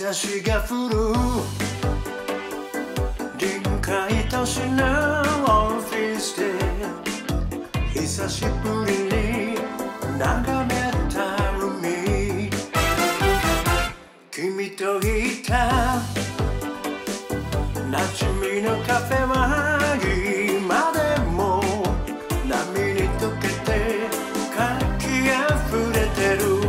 差しが降る臨海都市のオフィスで久しぶりに眺めた海君といた馴染みのカフェは今でも波に溶けて活気あふれてる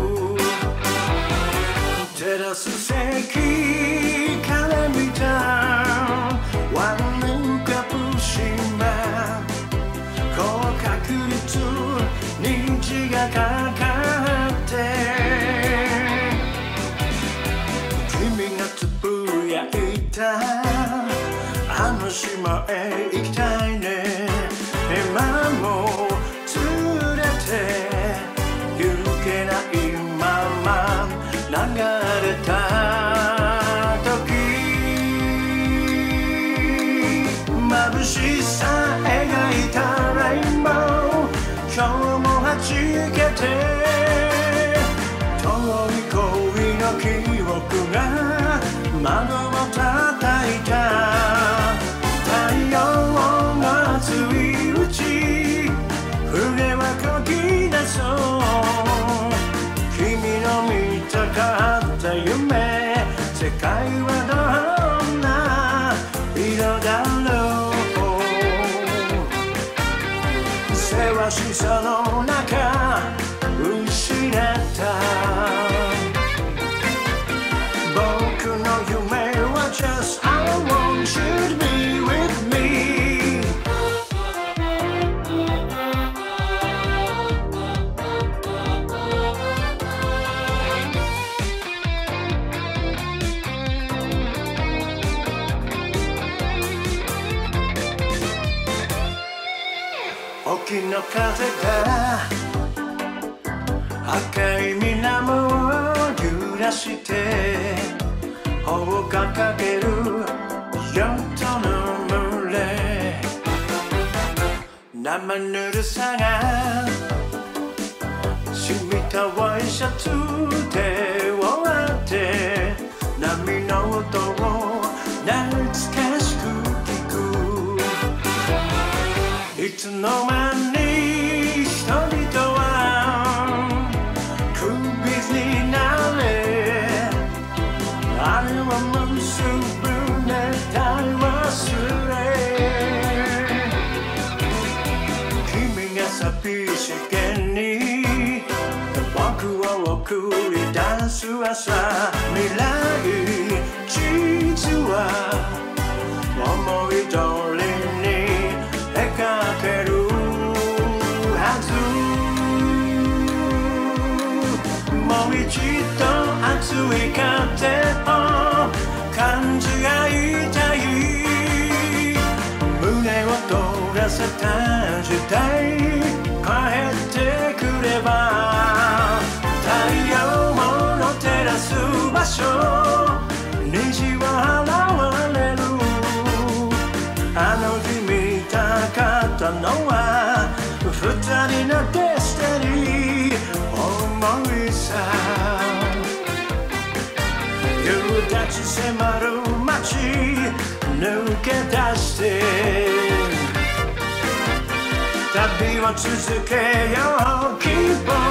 テラス席から見たワンルカプ島高確率虹がかかって君がつぶやいたあの島へ行きたいね今も連れて行けないまま流れた時眩しさ描いたレインボー今日も弾けて遠い恋の記憶が窓を叩いた太陽の熱いうち船はこぎ出そう君の見たかった夢世界はどんな色だろうせわしさの中失った僕の夢は Just I want you to be with me沖の風が赤い水面を揺らして帆を掲げるヨットの群れ生ぬるさが染みたワイシャツで終わって波の音を懐かしく聞くいつの間に人々はクビになれあれは結ぶねた忘れ君が寂しげに僕を送り出す朝未来実は思い通りに描けるはずもう一度熱い風を感じ合いたい胸を通らせた時代帰ってくれば太陽の照らす場所虹は現れるあの日見たかったのは二人のデスティニー思いさ夕立迫る街抜け出して旅を続けよう希望